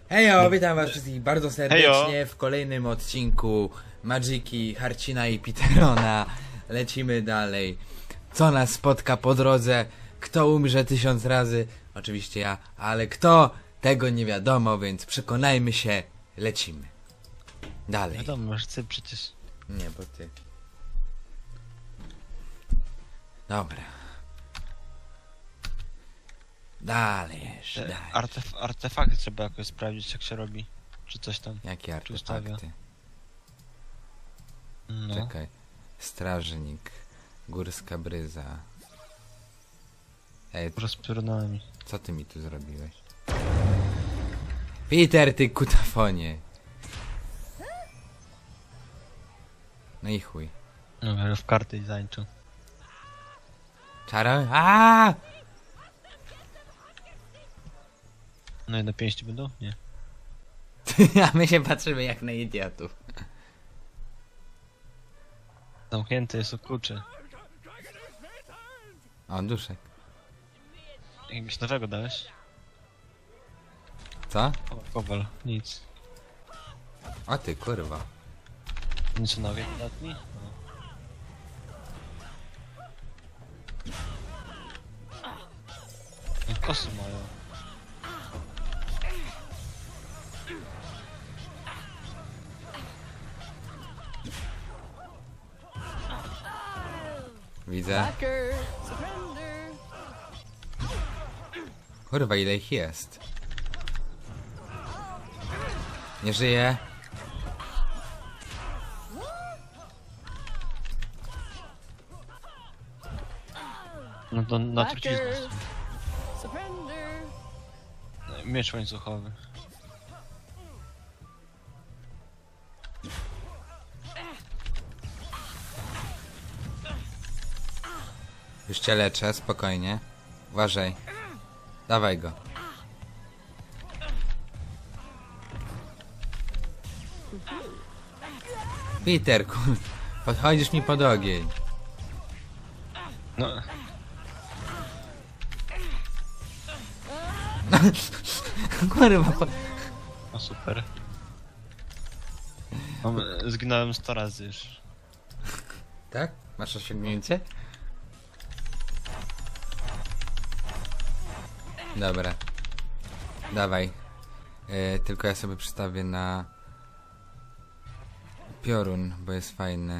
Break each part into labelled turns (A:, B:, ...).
A: Hejo, witam was wszystkich bardzo serdecznie
B: Hejo.
A: w kolejnym odcinku Magiki, Harcina i Piterona. Lecimy dalej. Co nas spotka po drodze? Kto umrze 1000 razy? Oczywiście ja, ale kto? Tego nie wiadomo, więc przekonajmy się. Lecimy. Dalej.
B: Wiadomo, masz ty przecież.
A: Nie, bo ty. Dobra. Dalej jeszcze, dalej.
B: Artefakty trzeba jakoś sprawdzić, jak się robi. Czy coś tam.
A: Jakie
B: ustawia.
A: artefakty?
B: No.
A: Czekaj. Strażnik. Górska bryza. Ej,
B: Może z piorunami.
A: co ty mi tu zrobiłeś? Peter, ty kutafonie! No i chuj.
B: No, ale w karty zańczą.
A: Czaro? Aaaa!
B: No i na pięści będą? Nie.
A: A my się patrzymy jak na idiotów.
B: Zamknięte jest o klucze.
A: O, duszek.
B: Jakiegoś nowego dałeś?
A: Co?
B: O, kowal. Nic.
A: O ty kurwa.
B: Nic o nowie dodatni? No. Kosy mają.
A: Widzę.
C: Hacker, surrender.
A: Kurwa, ile ich jest? Nie żyje.
B: No to na
C: Hacker,
B: truciznę.
C: surrender.
B: Miecz łańcuchowy.
A: Już cię leczę, spokojnie. Uważaj. Dawaj go. Peter, kur... podchodzisz mi pod ogień.
B: No,
A: Kurwa,
B: no super. Zginąłem 100 razy już.
A: Tak? Masz osiągnięcie? Dobra. Dawaj. Tylko ja sobie przystawię na piorun, bo jest fajny.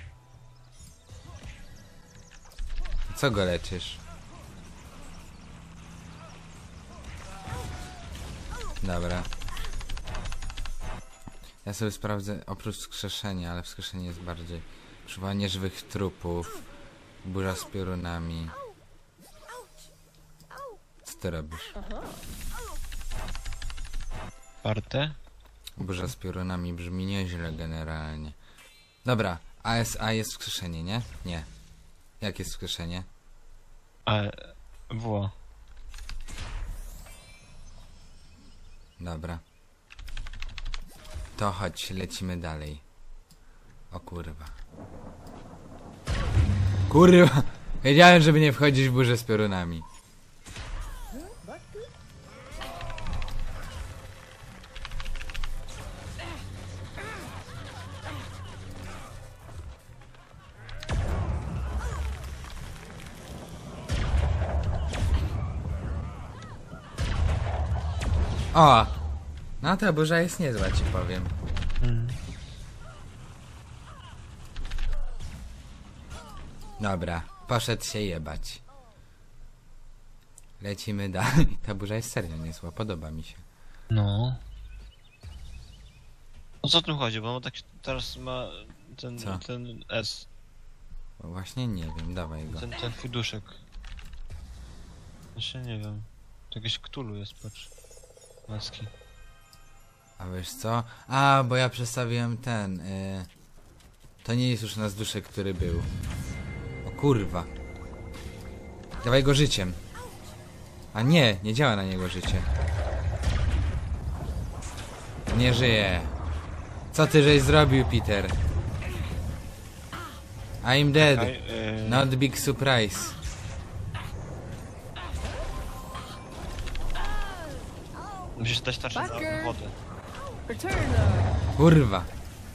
A: Co go leczysz? Dobra. Ja sobie sprawdzę oprócz wskrzeszenia, ale wskrzeszenie jest bardziej przywołanie żywych trupów, burza z piorunami. Co ty robisz?
B: Parte?
A: Burza z piorunami brzmi nieźle generalnie. Dobra, ASA jest wskrzeszenie, nie? Nie. Jak jest wskrzeszenie?
B: Ale... Wło.
A: Dobra. To chodź, lecimy dalej. O kurwa. Kurwa! Wiedziałem, żeby nie wchodzić w burzę z piorunami. O! No ta burza jest niezła, ci powiem. Dobra, poszedł się jebać. Lecimy dalej. Ta burza jest serio niezła, podoba mi się.
B: No. O co tu chodzi? Bo on tak teraz ma ten,
A: Co?
B: ten S,
A: Bo właśnie nie wiem, dawaj go.
B: ten fuduszek. Jeszcze nie wiem. To jakieś Cthulhu jest, patrz. Maski.
A: A wiesz co? A, bo ja przestawiłem ten. To nie jest już nasz duszek, który był. O kurwa. Dawaj go życiem. A nie, nie działa na niego życie. Nie żyje. Co ty żeś zrobił, Peter? I'm dead. Not big surprise.
B: Musisz dać tarczę na
C: Backer.
B: wodę.
C: Returner.
A: Kurwa.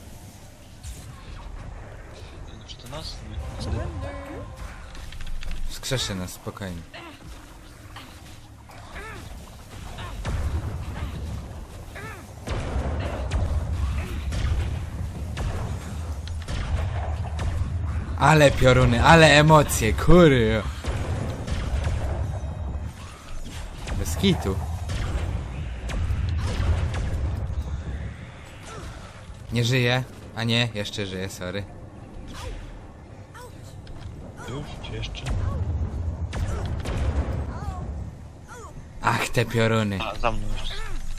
B: Czy to nas? Nie.
C: Surrender.
A: Wskrzeszę nas, spokojnie. Ale pioruny, ale emocje, kurwa. Bez kitu. Nie żyje? A nie, jeszcze żyje, sorry.
B: Już? Czy jeszcze?
A: Ach, te pioruny.
B: A, za mną jeszcze.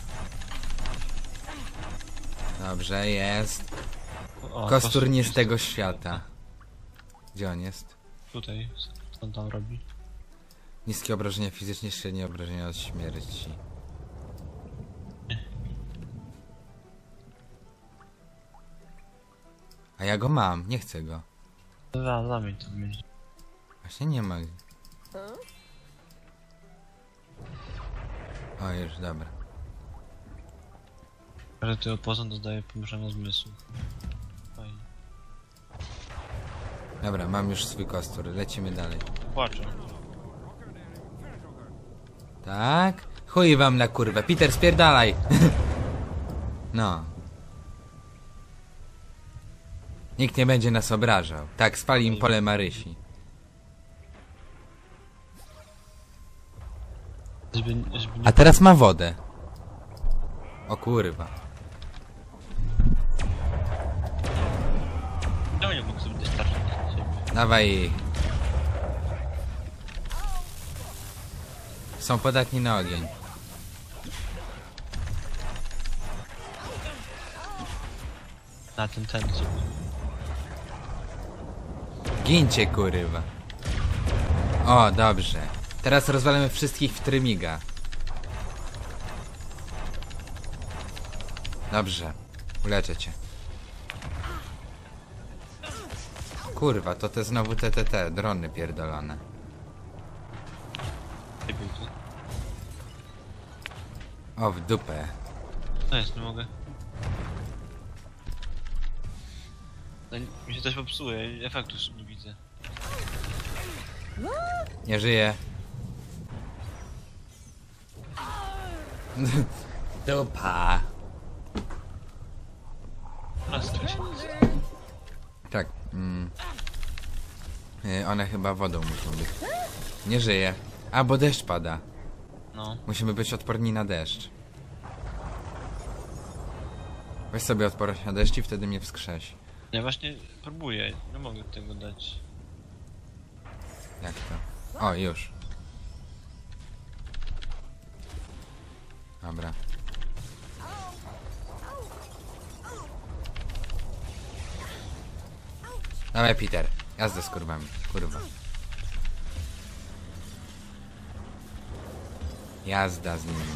A: Dobrze, jest.
B: O,
A: Kostur nie z
B: jest
A: tego świata. Gdzie on jest?
B: Tutaj. Co on tam robi?
A: Niskie obrażenia fizycznie, średnie obrażenia od śmierci. A ja go mam, nie chcę go.
B: Za mnie to będzie.
A: Właśnie nie ma.
C: Huh?
A: O, już, dobra.
B: Że ty opozą dodaje pomieszania zmysłów. Fajnie.
A: Dobra, mam już swój kostur, lecimy dalej.
B: Płaczę.
A: Tak? Chuj wam na kurwę, Peter, spierdalaj! No. Nikt nie będzie nas obrażał. Tak, spali im pole Marysi.
B: Żeby nie...
A: A teraz ma wodę. O kurwa.
B: No nie mógł sobie dać tarczę na siebie.
A: Dawaj ich. Są podatni na ogień.
B: Na ten sobie.
A: Gincie kurwa. O, dobrze. Teraz rozwalamy wszystkich w trymiga. Dobrze. Uleczę cię. Kurwa, to te znowu te drony pierdolone.
B: Nie był tu.
A: O, w dupę.
B: No jest, nie mogę. No, mi się coś popsuje, efektu już nie widzę.
A: Nie żyje. Dupa.
B: Raz to się
A: Tak. One chyba wodą muszą być. Nie żyje. A, bo deszcz pada.
B: No.
A: Musimy być odporni na deszcz. Weź sobie odporność na deszcz i wtedy mnie wskrześ.
B: Ja właśnie próbuję, nie mogę tego dać.
A: Jak to? O, już. Dobra. Dawaj, Peter. Jazda z kurwami. Kurwa. Jazda z nimi.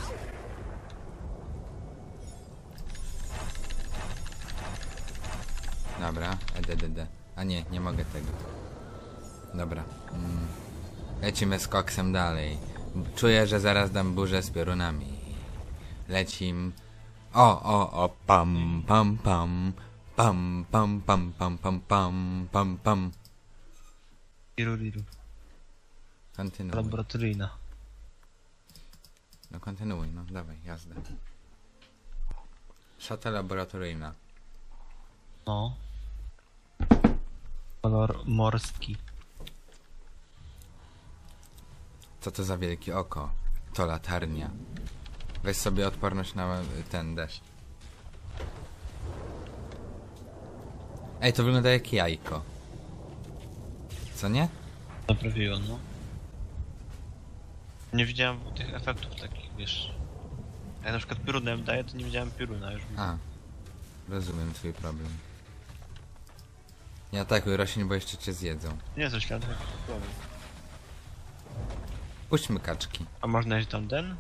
A: Dobra, EDDD. A nie, nie mogę tego. Dobra. Lecimy z koksem dalej. Czuję, że zaraz dam burzę z piorunami. Lecim. O, pam, pam, pam. Pam, pam, pam, pam, pam, pam, pam, pam.
B: Riru.
A: Kontynuuj.
B: Laboratoryjna.
A: No kontynuuj, no dawaj, jazda. Szata laboratoryjna.
B: No. Kolor morski.
A: Co to za wielkie oko? To latarnia. Weź sobie odporność na ten deszcz. Ej, to wygląda jak jajko. Co nie?
B: Naprawiło, no. Nie widziałem tych efektów takich, wiesz. Jak na przykład piorunem daję, to nie widziałem pioruna już.
A: A. Rozumiem twój problem. Nie atakuj roślin, bo jeszcze cię zjedzą.
B: Nie są ślady jakichś problem.
A: Puśćmy kaczki.
B: A można iść tam den?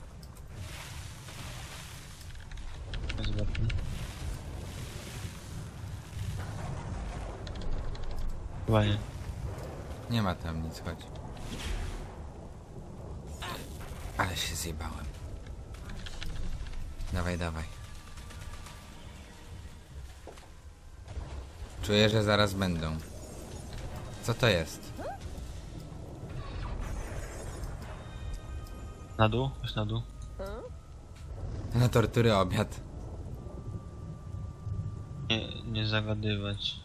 B: Zobaczmy. Chyba nie.
A: Nie ma tam nic, chodź. Ale się zjebałem. Dawaj, dawaj. Czuję, że zaraz będą. Co to jest?
B: Na dół? Chodź na dół.
A: Na tortury obiad.
B: Nie zagadywać.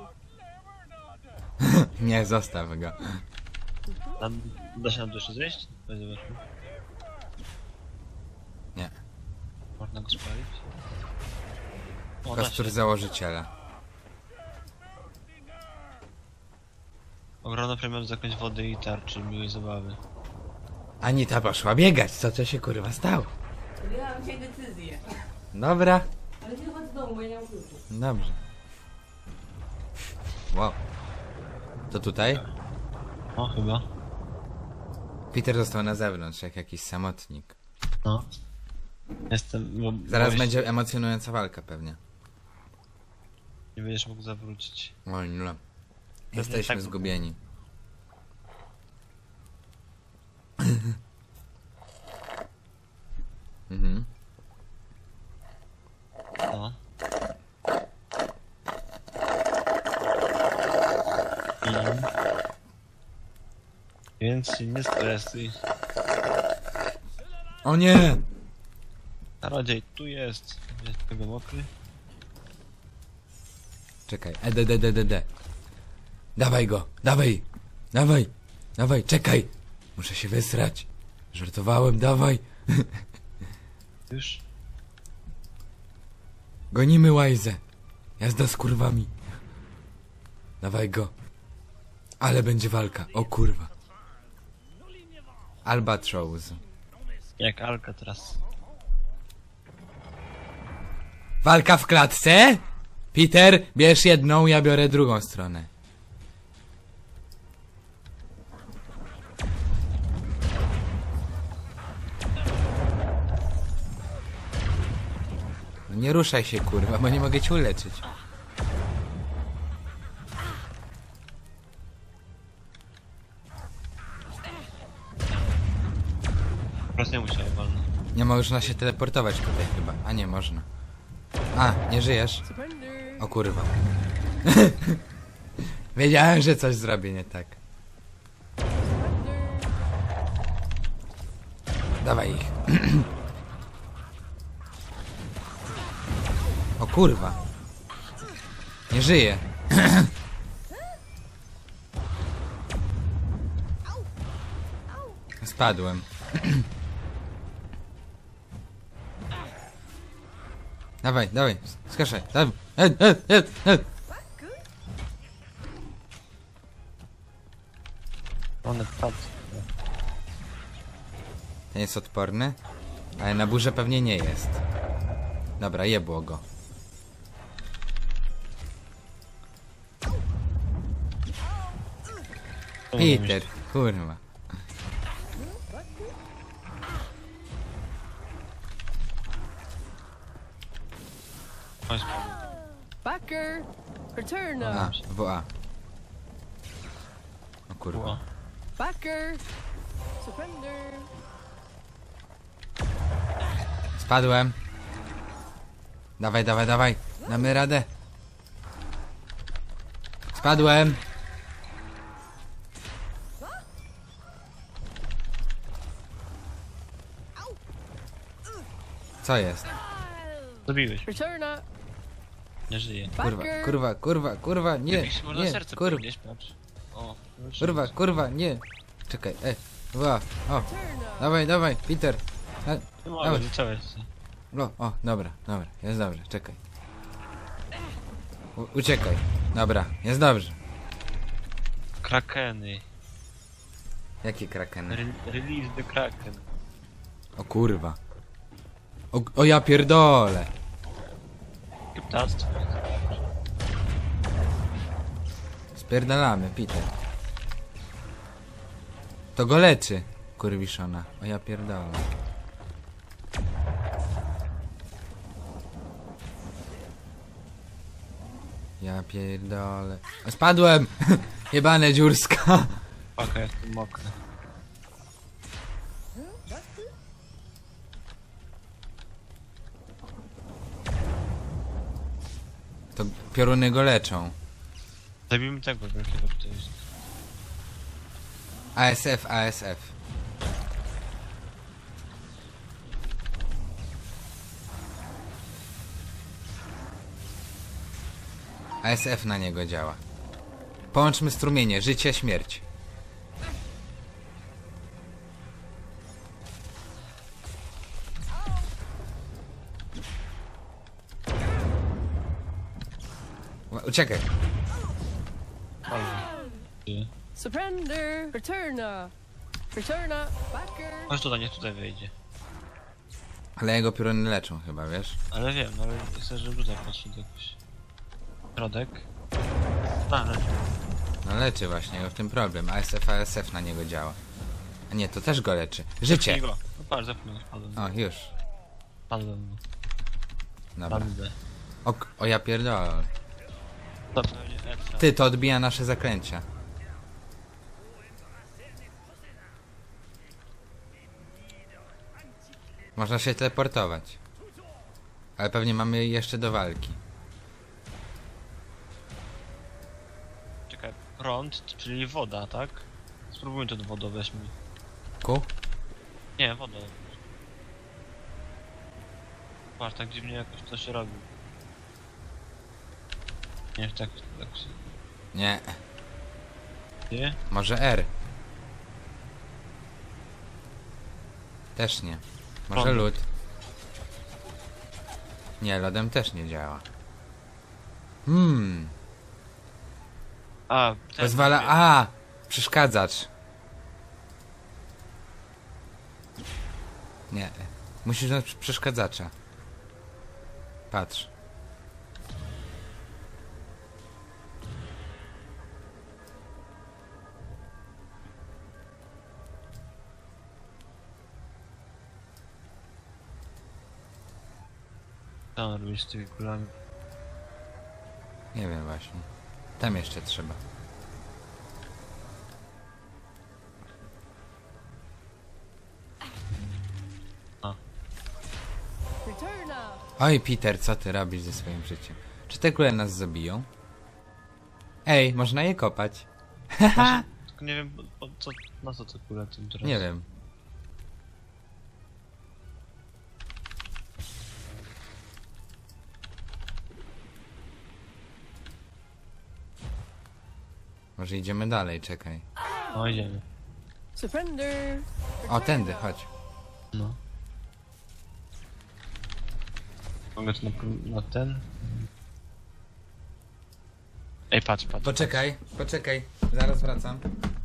A: Nie, zostaw go.
B: Da się na dół jeszcze zejść? Chodź zobaczmy.
A: Nie.
B: Można go spalić? O, da
A: Kostur
B: się.
A: założyciela.
B: Ogromna premia za jakąś wody i tarczy, miłej zabawy.
A: Anita poszła biegać. Co się kurwa stało?
D: Podjęłam dzisiaj decyzję.
A: Dobra.
D: Ale nie chodź z domu, bo ja nie mam kluczy.
A: Dobrze. Wow. To tutaj?
B: O, chyba.
A: Peter został na zewnątrz, jak jakiś samotnik.
B: No. Jestem...
A: Zaraz będzie emocjonująca walka pewnie.
B: Nie będziesz mógł zawrócić.
A: Oj, no. Jesteśmy
B: tak.
A: zgubieni. Mhm.
B: No. Więc się nie stresuj.
A: O nie!
B: Czarodziej, tu jest. Jest tego mokry.
A: Czekaj, D. Dawaj go, dawaj! Dawaj! Dawaj, czekaj! Muszę się wysrać. Żartowałem, dawaj!
B: Już?
A: Gonimy Łajzę. Jazda z kurwami. Dawaj go. Ale będzie walka, o kurwa. Albatross.
B: Jak Alka teraz.
A: Walka w klatce? Peter, bierz jedną, ja biorę drugą stronę. No nie ruszaj się, kurwa, bo nie mogę cię uleczyć.
B: Po prostu nie musiałem walnąć.
A: Nie można się teleportować tutaj chyba. A nie można. A, nie żyjesz?
C: Surrender.
A: O kurwa. Wiedziałem, że coś zrobię nie tak. Dawaj ich. O kurwa. Nie żyje. Spadłem. Dawaj, dawaj, skaszaj, dawaj.
B: One padł.
A: Ten jest odporny, ale na burzę pewnie nie jest. Dobra, jebło go. Peter, kurwa.
B: Chodź.
C: Backer. Return.
A: A, WA. O kurwa.
B: Ła.
C: Backer. Surrender.
A: Spadłem. Dawaj, dawaj, dawaj. Damy radę. Spadłem. Co jest?
B: Zabiłeś.
C: Return.
B: Nie żyje.
A: Kurwa,
C: Backer.
A: kurwa, kurwa, kurwa, nie,
B: Jakiś można
A: nie,
B: serce
A: kurwa,
B: podnieść, patrz. O. już
A: kurwa,
B: jest.
A: kurwa, nie. Czekaj, WA, o,
C: Return.
A: dawaj, dawaj, Peter.
B: Nie mogę,
A: Dawaj.
B: zacząłeś się.
A: O, dobra, dobra, jest dobrze, czekaj. Uciekaj. Dobra, jest dobrze.
B: Krakeny.
A: Jakie krakeny?
B: Release the Kraken.
A: O kurwa. O ja pierdolę.
B: Ptactwo.
A: Spierdalamy, Peter. To go leczy, kurwiszona. O ja pierdolę. Ja pierdolę. O, spadłem! Jebane dziurska.
B: Paka, jestem mokry.
A: pioruny go leczą.
B: Zabijmy tego wielkiego tutaj jest.
A: ASF, ASF. ASF na niego działa. Połączmy strumienie, życie, śmierć. Uciekaj.
C: Surrender. Returna. Returna. Backer.
B: Chodź tutaj, niech tutaj wejdzie.
A: Ale jego pioruny leczą chyba, wiesz?
B: Ale wiem, ale chcę, żeby tutaj podszedł jakiś... Środek. Ale...
A: No leczy właśnie, go w tym problem. ASF, ASF na niego działa. A nie, to też go leczy. Życie!
B: Go. No patrz, zapomnę, spadłem.
A: O, już.
B: Spadłem.
A: Dobra.
B: Bandę.
A: O ja pierdolę.
B: To pewnie Edsa.
A: Ty, to odbija nasze zaklęcia. Można się teleportować. Ale pewnie mamy jeszcze do walki.
B: Czekaj, prąd, czyli woda, tak? Spróbujmy to wodę, weźmy.
A: Ku?
B: Nie, wodę. Patrz, tak dziwnie jakoś to się robi. Nie, tak...
A: Nie.
B: Nie?
A: Może R. Też nie. Może
B: Prąd.
A: lód. Nie, lodem też nie działa.
B: A, ten...
A: Pozwala... A! Przeszkadzacz. Nie. Musisz dać przeszkadzacza. Patrz.
B: Co on robi z tymi kulami?
A: Nie wiem właśnie. Tam jeszcze trzeba.
C: Returna.
A: Oj, Peter, co ty robisz ze swoim życiem? Czy te kule nas zabiją? Ej, można je kopać.
B: Tylko nie wiem, co, na co te kule tym teraz.
A: Nie wiem. Może idziemy dalej, czekaj.
B: No idziemy.
C: Surrender.
A: O, tędy, chodź.
B: No. Mogę to na ten? Ej, patrz, patrz.
A: Poczekaj, poczekaj. Zaraz wracam.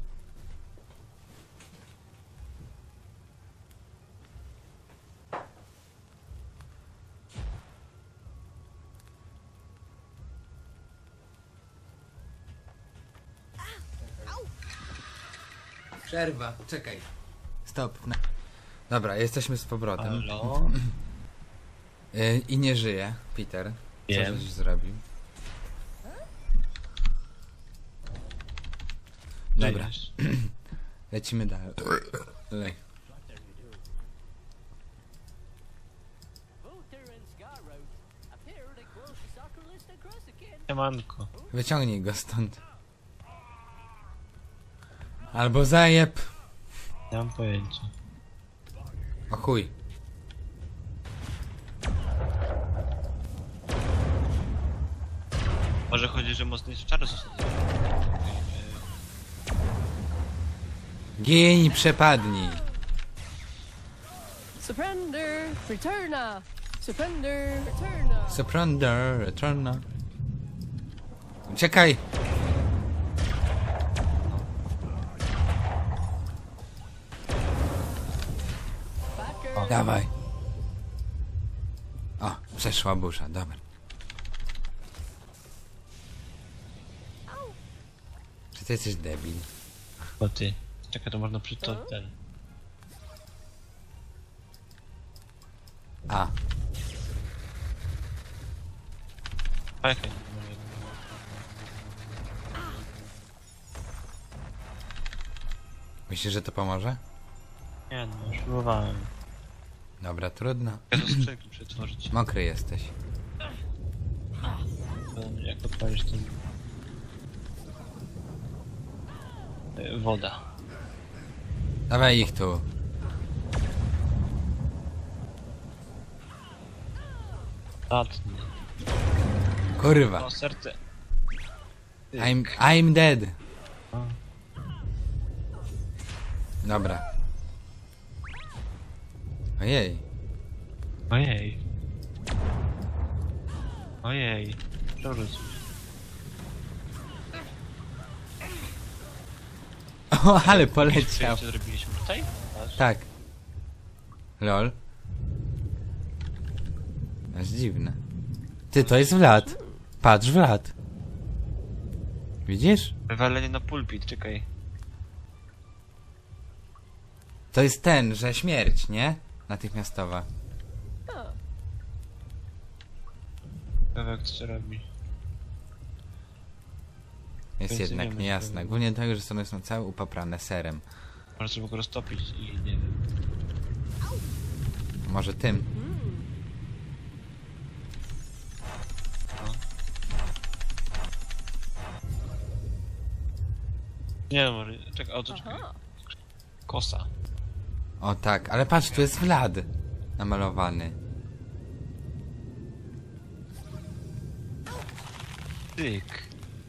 A: Przerwa, czekaj. Stop. Dobra, jesteśmy z powrotem.
B: Halo?
A: I nie żyje, Peter. Co
B: Wiem.
A: żeś zrobił? Dobra,
B: Żyjesz.
A: lecimy dalej.
B: Siemanko.
A: Wyciągnij go stąd. Albo zajeb.
B: Nie mam pojęcia.
A: O chuj.
B: Może chodzi, że mocniejsze czary są.
A: Gień, przepadnij.
C: Surrender. Returna. Surrender. Returna.
A: Surrender, returna. Uciekaj.
C: Backer.
A: Dawaj. O, przeszła burza, dobra. Czy ty jesteś debil?
B: Bo ty. Czekaj, to można przy to ten.
A: A,
B: Czekaj.
A: myślisz, że to pomoże?
B: Nie no, już próbowałem.
A: Dobra, trudno.
B: Ja to skrzynki przetworzyć.
A: Mokry jesteś.
B: Jak odpalisz ten... Woda.
A: Dawaj ich tu.
B: Zatnij.
A: Kurwa.
B: O, serce.
A: I'm dead. Dobra. Ojej.
B: Ojej. Ojej. Przerósł.
A: O, ale poleciał.
B: Co zrobiliśmy tutaj? Patrz.
A: Tak. Lol. Aż dziwne. Ty, to jest Vlad. Patrz, Vlad. Widzisz?
B: Wywalenie na pulpit, czekaj.
A: To jest ten, że śmierć, nie? Natychmiastowa.
B: Kawałek co robi.
A: Jest
B: Więc
A: jednak
B: wiemy,
A: niejasne.
B: że-
A: Głównie dlatego, że strony są całe upaprane serem.
B: Może sobie go roztopić i nie wiem.
A: Może tym.
B: Nie no, może... Czekaj, o to czekaj.
C: Aha.
B: Kosa.
A: O tak, ale patrz, tu jest Vlad. Namalowany.
B: Tyk.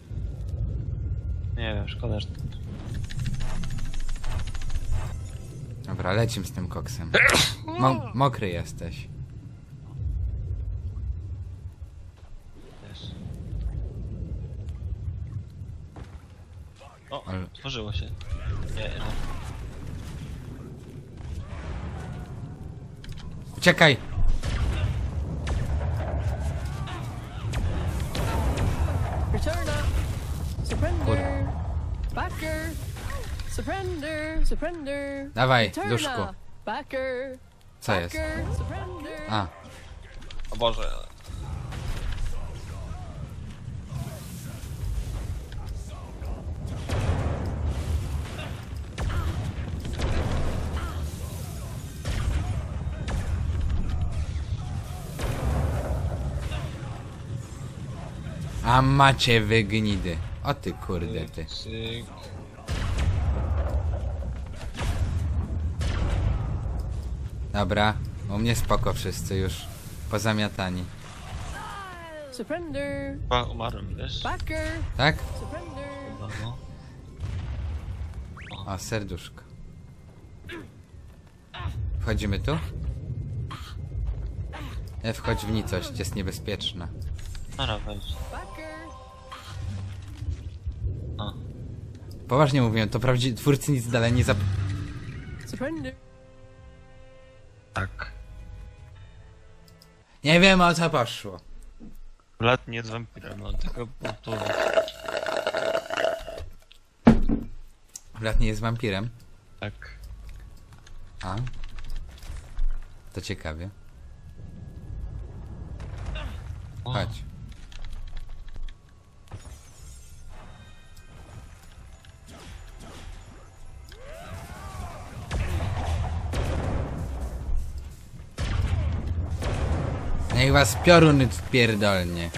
B: Nie wiem, szkoda, że...
A: Dobra, lecimy z tym koksem. Mokry jesteś.
B: Też. O,
A: Ale-
B: otworzyło się. Nie, no.
A: Uciekaj!
C: Returna. Surrender. Backer. Surrender. Surrender.
A: Dawaj, duszku.
C: Returna. Backer.
A: Co jest?
C: Backer. Surrender.
A: A,
B: O Boże.
A: a macie wygnidy. O ty kurde ty.
B: Cyk.
A: Dobra, u mnie spoko wszyscy już. Pozamiatani.
C: Surrender.
B: Chyba umarłem, wiesz?
C: Backer.
A: Tak?
C: Surrender.
B: Chyba, no.
A: O, serduszko. Wchodzimy tu? Nie wchodź w nicość, jest niebezpieczna.
B: Nara, wejdź.
C: Backer.
B: A.
A: Poważnie mówię, to twórcy nic dalej nie
C: Surrender.
B: Tak.
A: Nie wiem o co poszło.
B: Lat nie jest wampirem, no tylko powtórzyć.
A: Brat nie jest wampirem.
B: Tak.
A: A? To ciekawie.
B: O,
A: Chodź. Niech was piorun pierdolnie.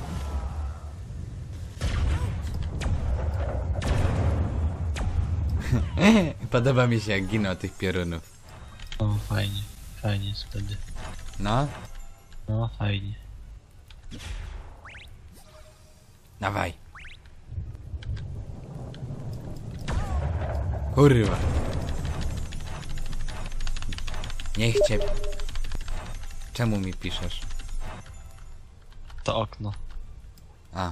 A: Podoba mi się jak giną tych piorunów.
B: o, fajnie. Fajnie jest wtedy.
A: No,
B: No, fajnie.
A: dawaj. Kurwa. Niech cię... Czemu mi piszesz?
B: To okno.
A: A,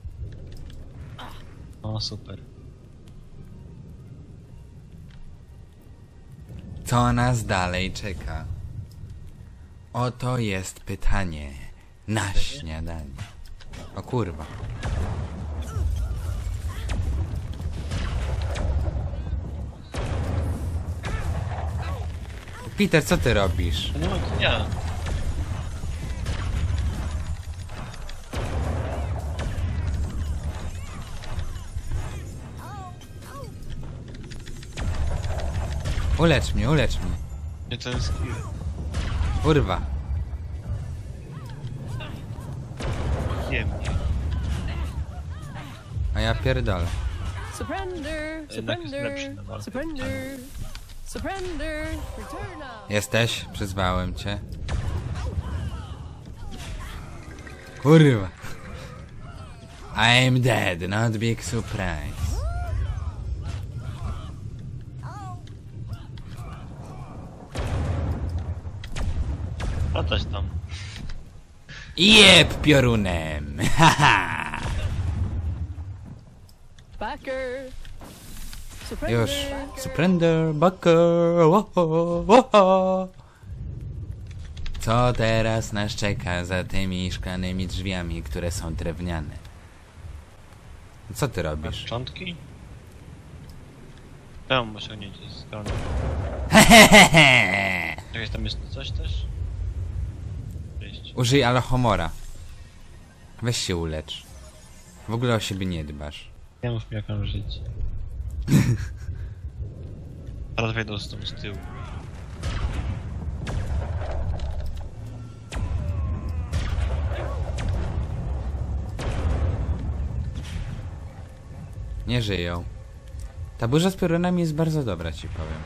B: O, super.
A: co nas dalej czeka? Oto jest pytanie na śniadanie. O kurwa. Peter, co ty robisz?
B: No, to ja.
A: Ulecz mnie, ulecz mnie.
B: Nie ten skill.
A: Kurwa.
B: Nie mnie.
A: A ja pierdolę.
C: Surrender.
B: Jednak jest lepszy
C: Surrender.
B: na walkę.
C: Surrender. Surrender. Return now.
A: Jesteś? Przyzwałem cię. Kurwa. I'm dead, not big surprise.
B: Latać tam.
A: Jeb piorunem. Haha.
C: Backer. Surrender.
A: Już. Surrender, bucker. Woho, woho. Co teraz nas czeka za tymi szklanymi drzwiami, które są drewniane? Co ty
B: Na
A: robisz?
B: szczątki? Tam osiągnięcie z strony. Czekaj, tam jest coś też? Wyjść.
A: Użyj Alohomora. Weź się ulecz. W ogóle o siebie nie dbasz.
B: Nie mów mi jak mam żyć. Teraz wejdą z tą z tyłu.
A: Nie żyją. Ta burza z piorunami jest bardzo dobra, ci powiem.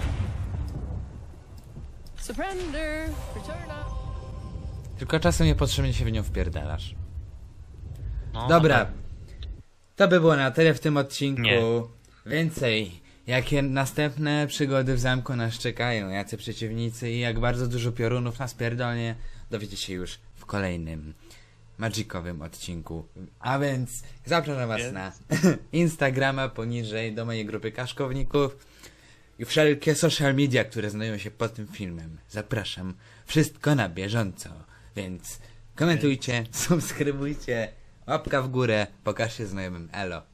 C: Surrender. Return now.
A: Tylko czasem niepotrzebnie się w nią wpierdalasz.
B: No,
A: Dobra.
B: tak.
A: To by było na tyle w tym odcinku.
B: Nie.
A: Więcej. Jakie następne przygody w zamku nas czekają, jacy przeciwnicy i jak bardzo dużo piorunów nas pierdolnie, dowiecie się już w kolejnym magicowym odcinku. A więc zapraszam was na Instagrama poniżej do mojej grupy kaszkowników i wszelkie social media, które znajdują się pod tym filmem. Zapraszam. Wszystko na bieżąco. Więc komentujcie, subskrybujcie, łapka w górę, pokażcie znajomym. Elo.